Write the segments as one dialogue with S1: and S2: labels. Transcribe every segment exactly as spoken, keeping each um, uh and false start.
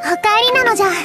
S1: お帰りなのじゃ。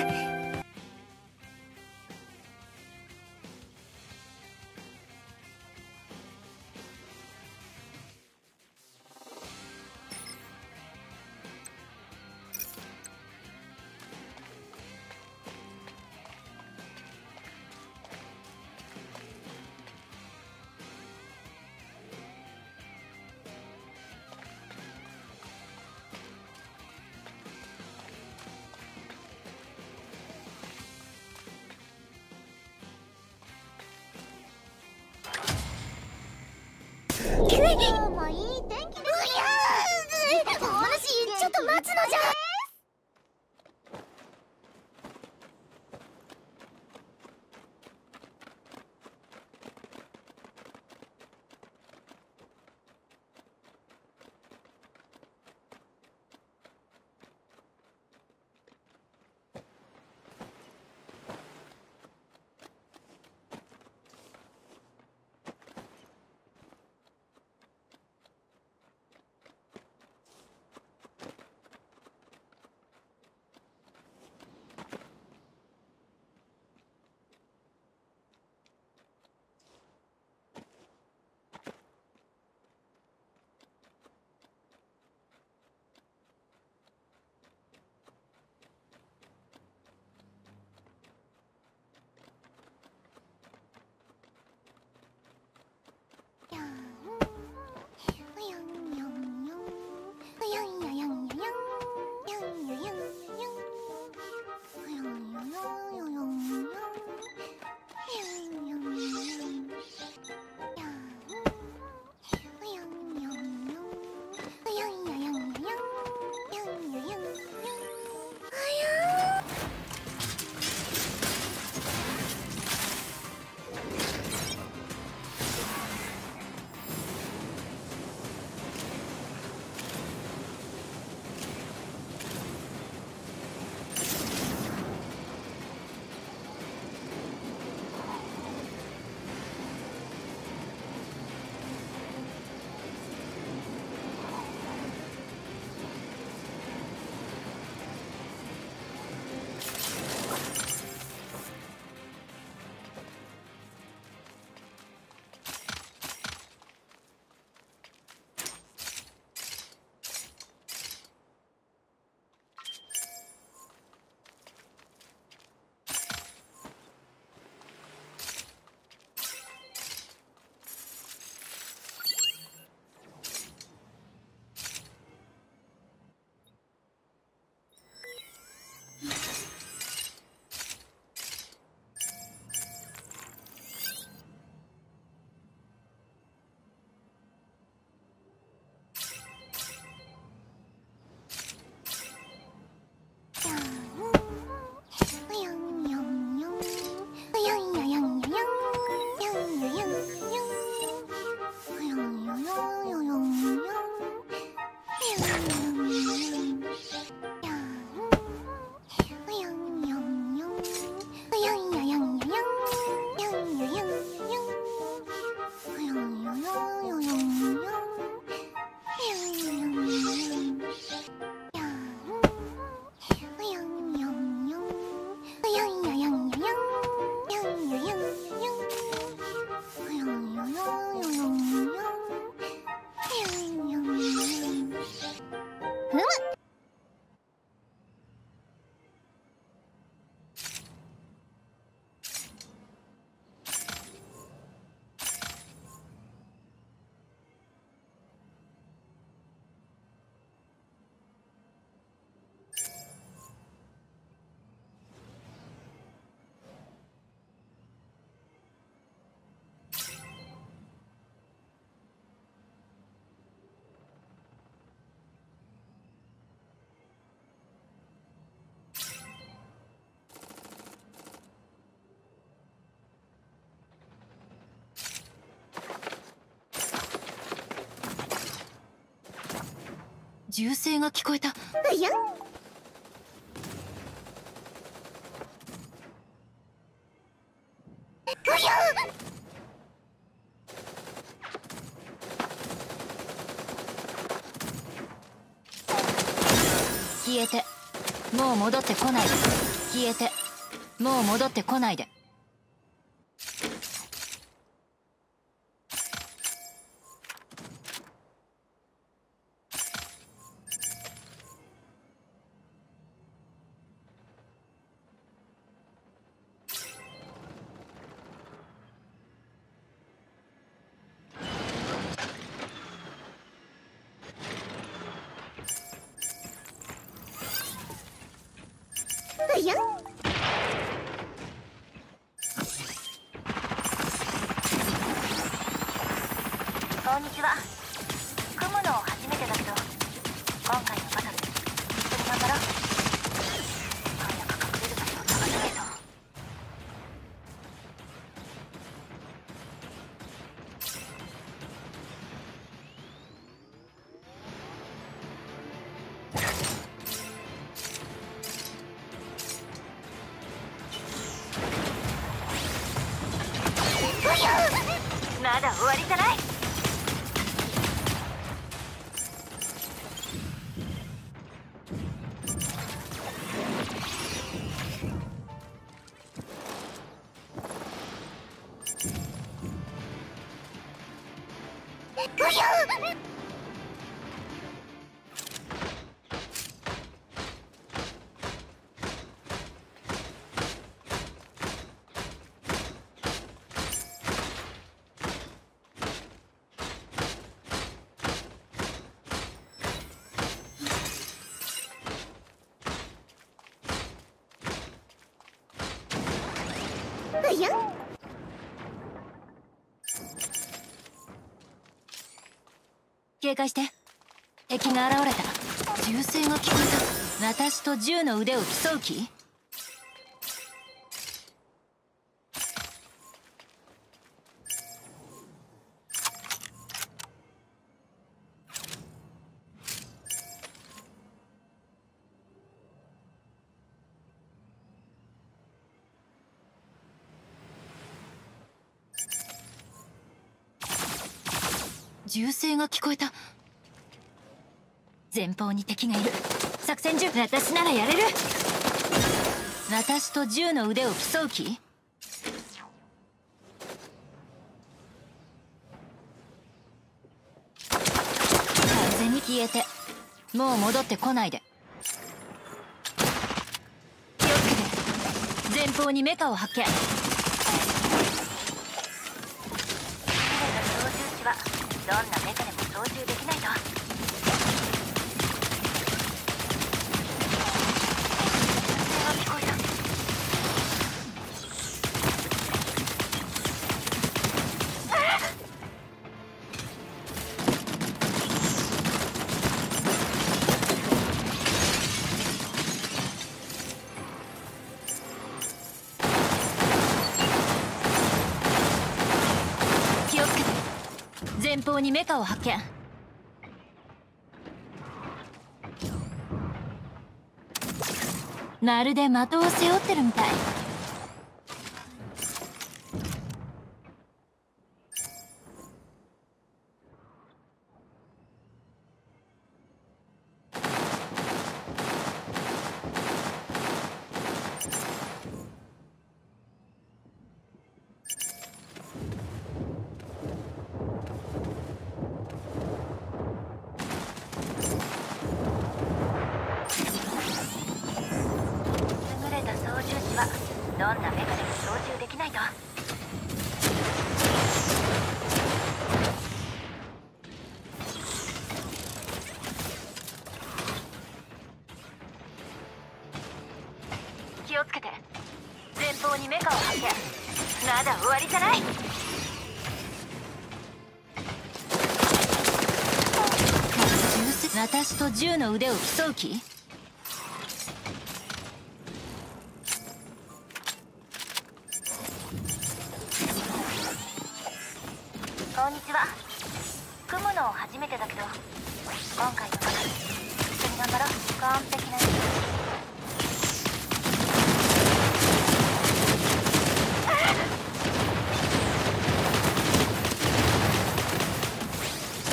S2: もういい天気ですよ。お話ちょっと待つのじゃ。
S3: 銃声が聞こえた。
S2: うやん。
S3: 消えて。
S1: もう戻ってこないで。消えて。もう戻ってこないで。
S2: うや
S1: こんにちは。組むの初めてだけど、今回のバトル一緒に頑張ろう。早く隠れる場所を探さないと。まだ終わりじゃない。
S2: うや
S1: 警戒して。敵が現れた。銃声が聞こえた。私と銃の腕を競う気？銃声が聞こえた。前方に敵がいる。作戦中。私ならやれる。私と銃の腕を競う気？完全に消えて。もう戻ってこないで。気をつけて。前方にメカを発見。どんなメカでも操縦できないと。聞こえた。気をつけて。前方にメカを発見。まるで的を背負ってるみたい。どんなメカでも操縦できないと。気をつけて。前方にメカを発見。まだ終わりじゃない。私と銃の腕を競う気？こんにちは。組むの初めてだけど、今回のバトル一緒に頑張ろう。完璧な。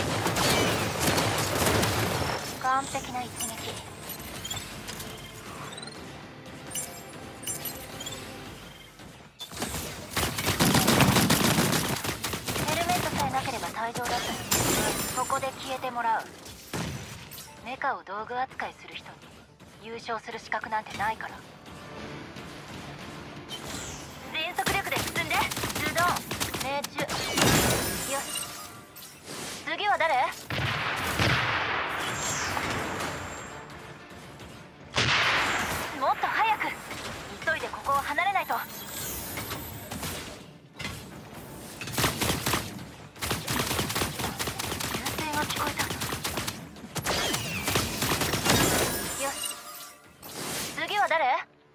S1: 完璧な一撃。 てもらう。メカを道具扱いする人に優勝する資格なんてないから。全速力で進んで。ズドン命中。よし、次は誰？もっと早く。急いでここを離れないと。銃声が聞こえた。よし、次は誰？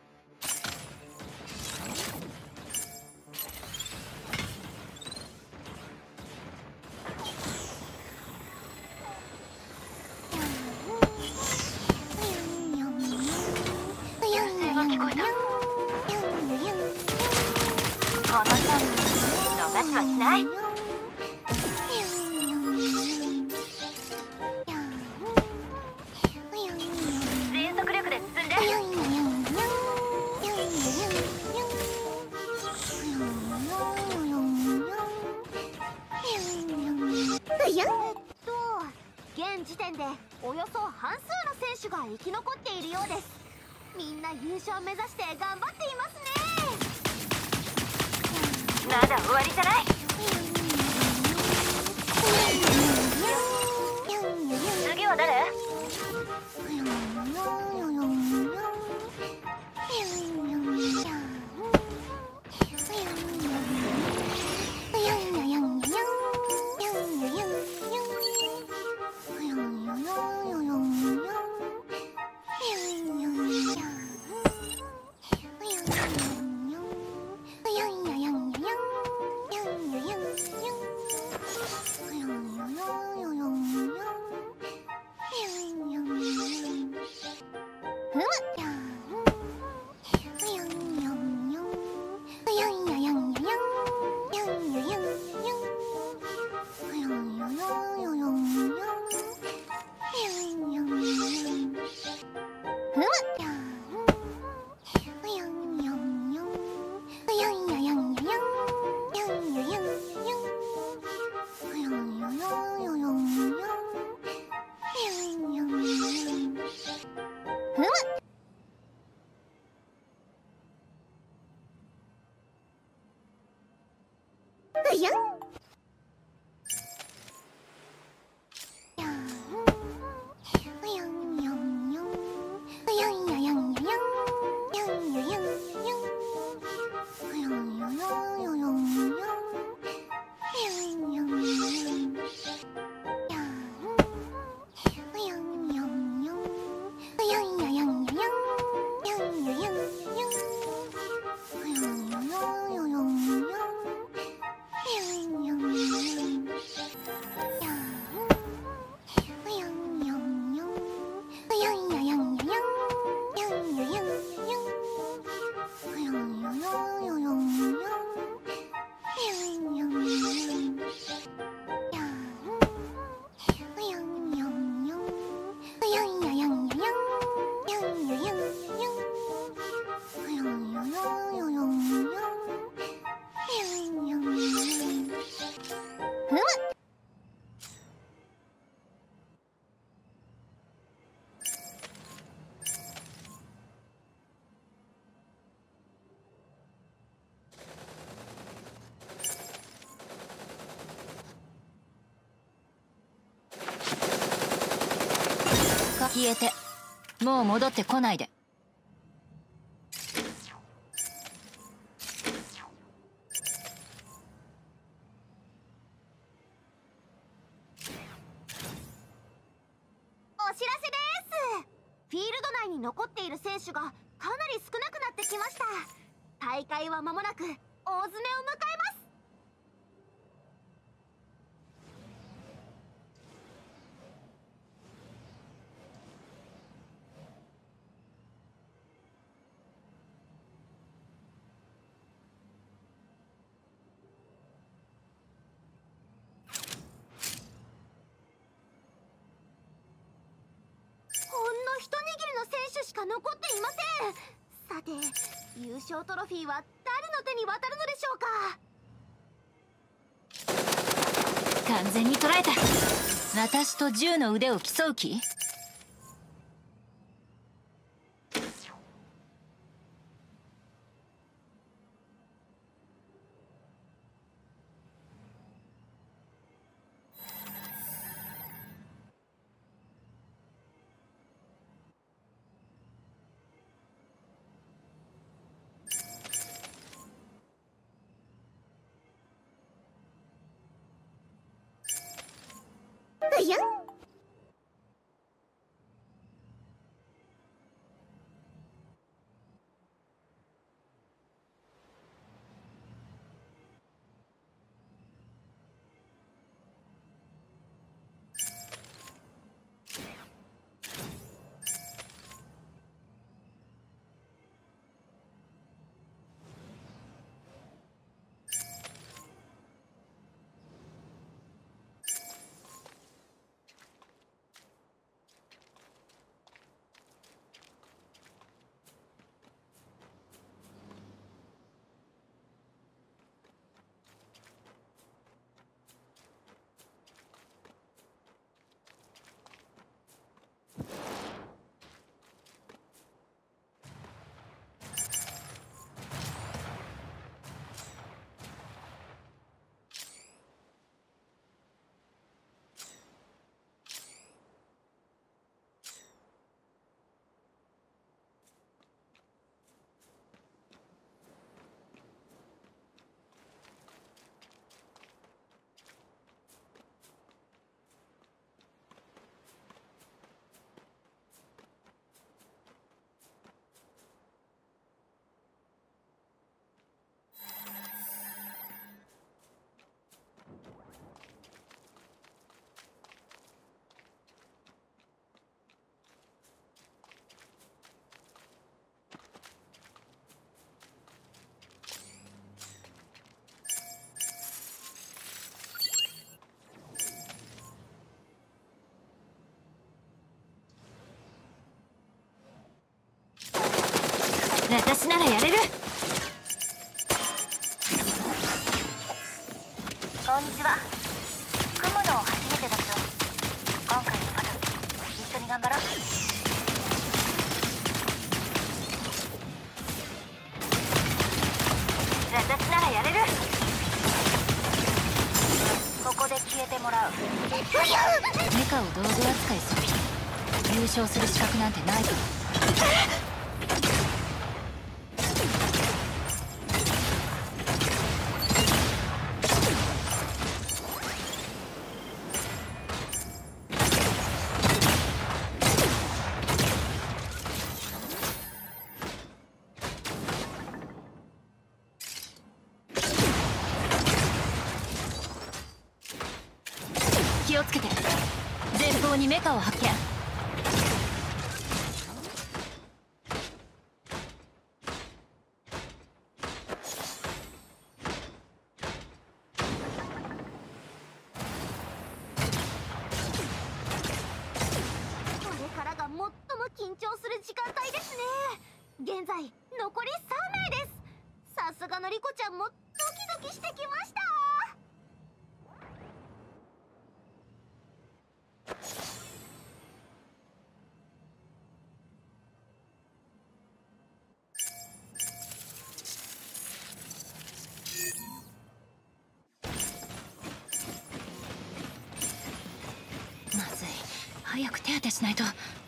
S2: 現時点でおよそ半数の選手が生き残っているようです。みんな優勝目指して頑張っていますね。
S1: まだ終わりじゃない。次は誰？消えて、もう戻ってこないで。
S2: お知らせです。フィールド内に残っている選手がかなり少なくなってきました。大会は間もなく大詰めを迎えます。一握りの選手しか残っていません。さて、優勝トロフィーは誰の手に渡るのでしょうか。
S1: 完全に捉えた。 私と銃の腕を競う気？
S2: うやん。
S1: 私ならやれる。
S2: こんにちは。組むの初めてだけど、今回のバトル一緒に頑張ろう。私ならやれる。ここで消えてもらう。
S1: メカを道具扱いする人、優勝する資格なんてないから。気をつけて。前方にメカを発見。
S2: これからが最も緊張する時間帯ですね。現在残りさん名です。さすがのリコちゃんもドキドキしてきました。
S1: まずい、早く手当てしないと。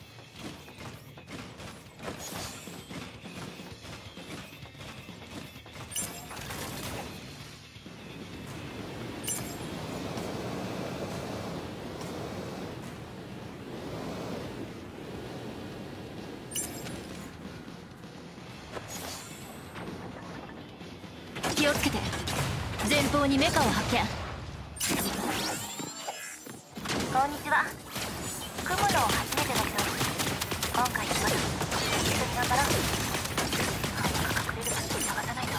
S1: 気をつけて。前方にメカを発見。
S2: こんにちは。組むの初めてだけど、今回のバトル一緒に頑張ろう。早く隠れる場所を探さないと。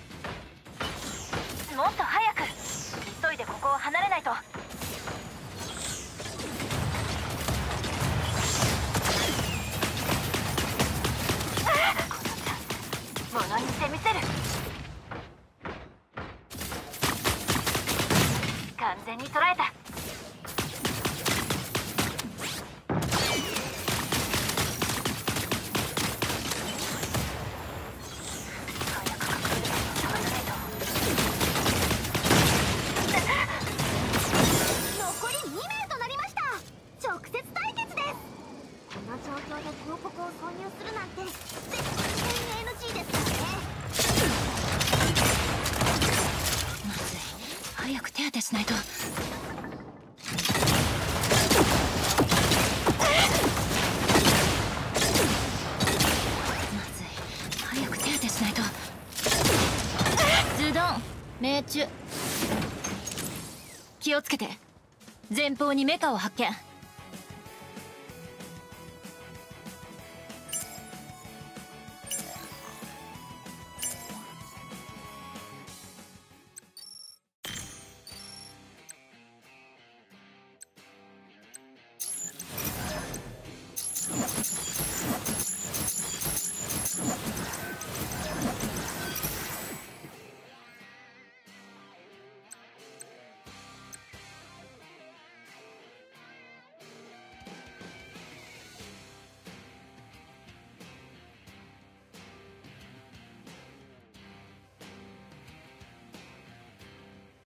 S2: もっと早く。急いでここを離れないと。
S1: 全に捉えた。
S2: 残りに名となりました。直接対決です。この状況で広告を挿入するなんて絶対に エヌジー ですからね。
S1: まずい、早く手当てしないと。まずい、早く手当てしないと。ズドン、命中。気をつけて。前方にメカを発見。